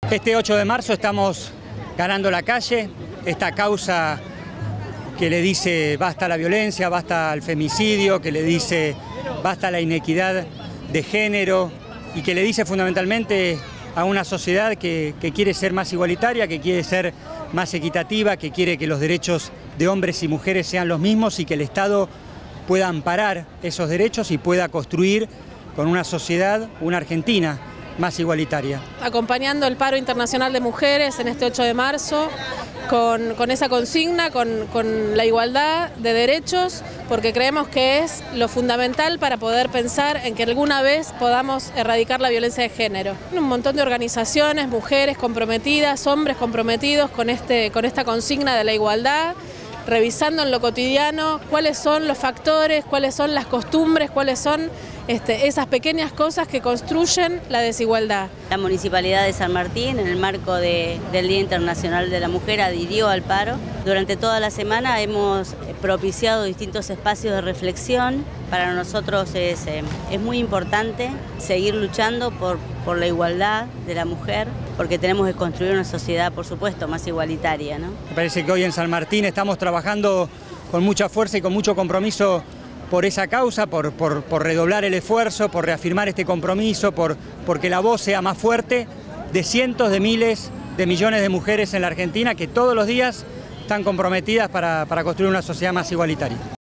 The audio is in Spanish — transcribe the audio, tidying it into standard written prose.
Este 8 de marzo estamos ganando la calle, esta causa que le dice basta la violencia, basta el femicidio, que le dice basta la inequidad de género y que le dice fundamentalmente a una sociedad que quiere ser más igualitaria, que quiere ser más equitativa, que quiere que los derechos de hombres y mujeres sean los mismos y que el Estado pueda amparar esos derechos y pueda construir con una sociedad, una Argentina más igualitaria. Acompañando el paro internacional de mujeres en este 8 de marzo, con esa consigna, con la igualdad de derechos, porque creemos que es lo fundamental para poder pensar en que alguna vez podamos erradicar la violencia de género. Un montón de organizaciones, mujeres comprometidas, hombres comprometidos con esta consigna de la igualdad, revisando en lo cotidiano cuáles son los factores, cuáles son las costumbres, cuáles son esas pequeñas cosas que construyen la desigualdad. La Municipalidad de San Martín, en el marco del Día Internacional de la Mujer, adhirió al paro. Durante toda la semana hemos propiciado distintos espacios de reflexión. Para nosotros es muy importante seguir luchando por la igualdad de la mujer, porque tenemos que construir una sociedad, por supuesto, más igualitaria, ¿no? Me parece que hoy en San Martín estamos trabajando con mucha fuerza y con mucho compromiso por esa causa, por redoblar el esfuerzo, por reafirmar este compromiso, porque la voz sea más fuerte de cientos de miles de millones de mujeres en la Argentina que todos los días están comprometidas para construir una sociedad más igualitaria.